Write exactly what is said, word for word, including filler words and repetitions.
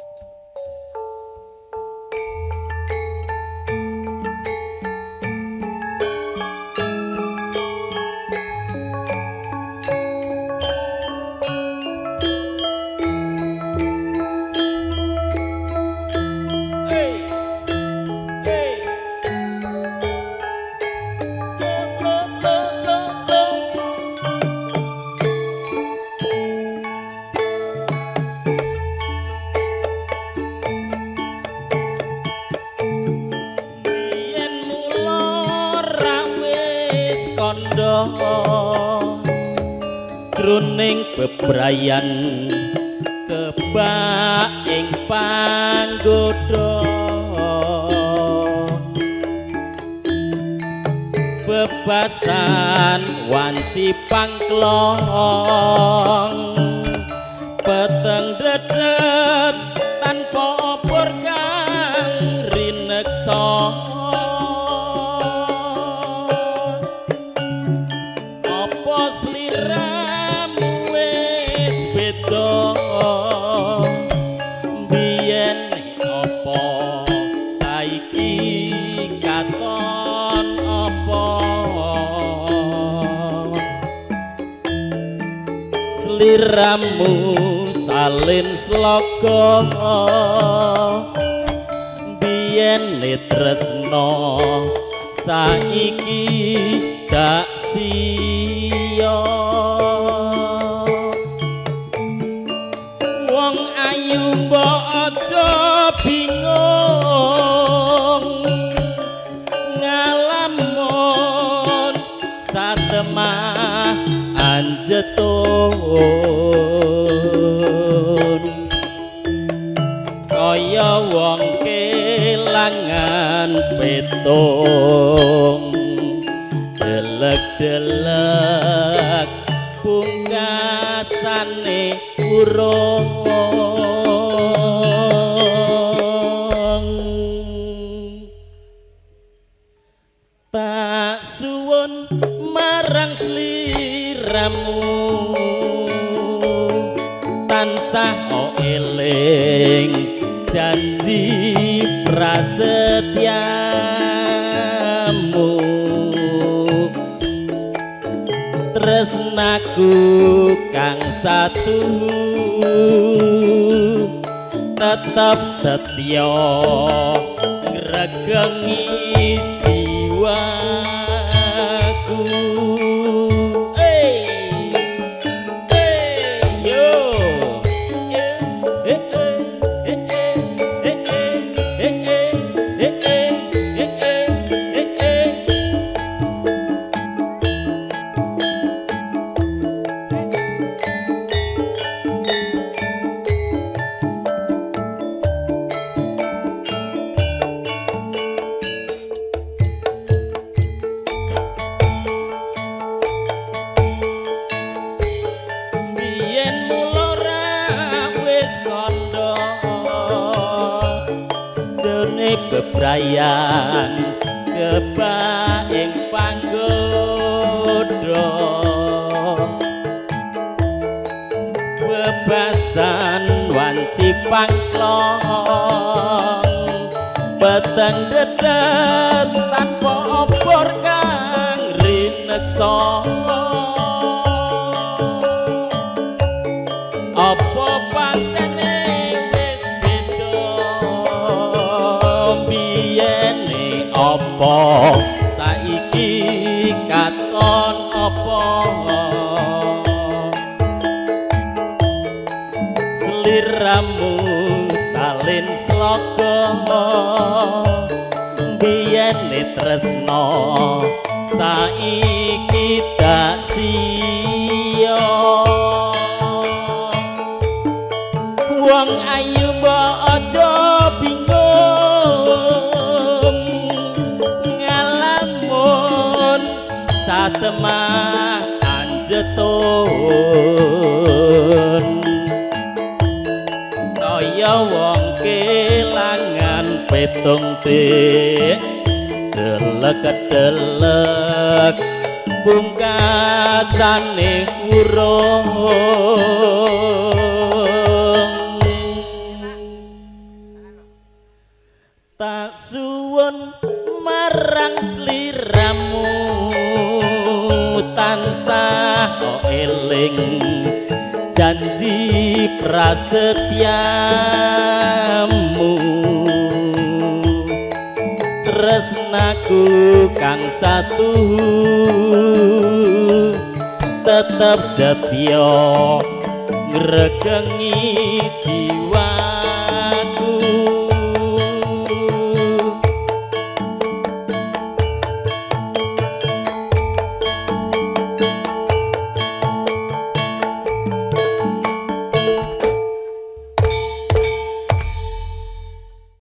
Jroning bebrayan kebak ing panggoda bebasan wanci pangklong peteng dedet tanpa obor kang rineksa apa sliramu wis beda biyen apa saiki katon apa sliramu salin sloga biyen tresno saiki dak sia wong ayu mbok aja bingung ngalamun satemah anjetun kaya wong kelangan petung delek-delek pungkasane urung tak suwun marang sliramu tansah eling janji prasetyamu tresnaku kang satu tetap setya ngregengi jiwaku hey hey yo eh eh eh eh eh eh bebrayan kebak ing panggoda bebasan wanci pangklong peteng dedet tanpa obor kang rineksa apa pancene apa saiki katon apa sliramu salin sloga biyen tresno saiki dak sia wong ayu mbok aja bingung satemah anjetun kaya wong kelangan petung tik delek-delek pungkasane urung eling janji prasetyamu tresnaku kang satu tetep setya ngregengi jiwa